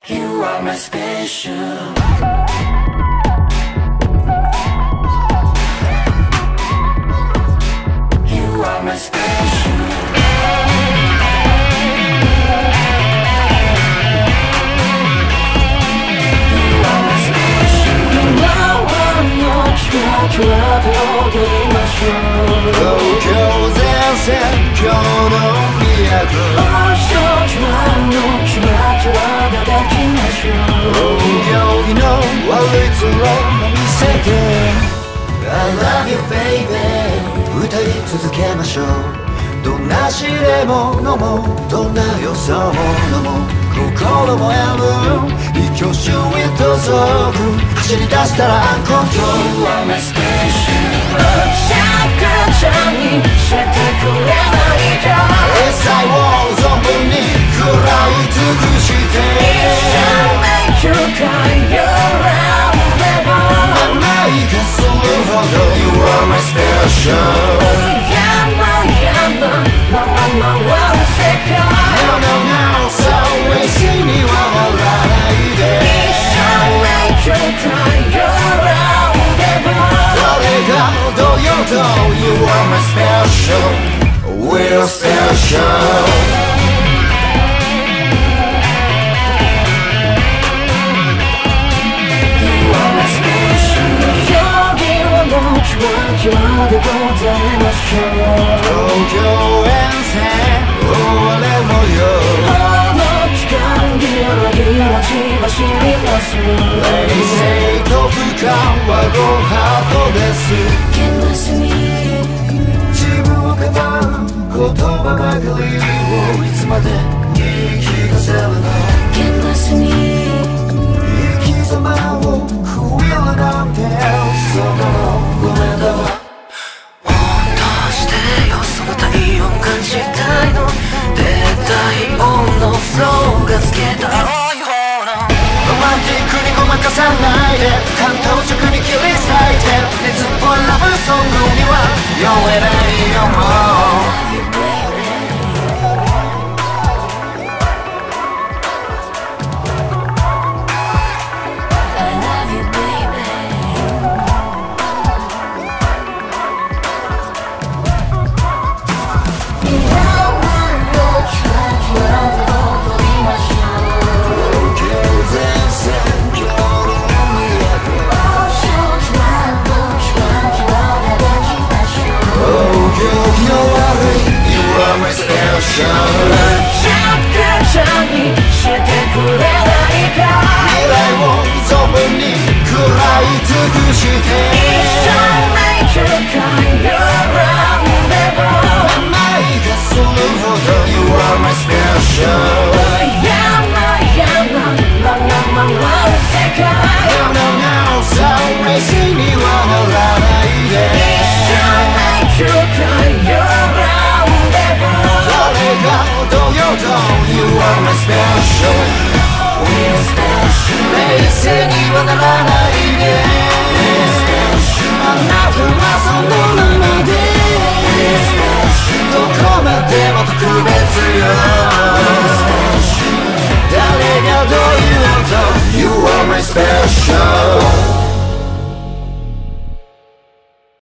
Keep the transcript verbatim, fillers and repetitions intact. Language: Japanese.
You are my special. You are my special. You are my special. No one knows what you are doing my show. 東京前線今日の都少女の気持ちは叩きましょう。 行儀の悪い面を見せて I love you baby 歌い続けましょう。どんな試練も飲もう、どんな予想も飲もう、心も病む一挙手へと足走り出したらアンコントロール You are my special。 シャカちゃんにしてくれないか。 エサイを存分に食らい尽くして Make you cry your own level。 甘いがするほど You are my special。 山山まま回る世界 No no no そう AC には乗らないで Make you cry your own level。 誰がどうようと You are my special We're special。 今日でございましょう。 東京遠征終われもよこの期間ギラギラ血走ります冷静と不感はごハートです。 Can't listen me 自分をかばう言葉ばかりをいつまで言い聞かせるの Can't listen me 生き様を食いるなんてそのごめんだわ。 どうしてよその体温感じたいの。低体温のフローがつけた青い方のロマンティックにごまかさないで感動直に切り裂いて熱っぽいラブソングには酔えないよもうシャカちゃんにしてくれないか。 未来を存分に食らい尽くして一緒 Make you cry your own level。 甘いがするほど You are my special。 山山まま回る世界 No no no そう AC には乗らないで一緒 Make you cry your own level。 誰がどうようと You are my special We're special 冷静にはならない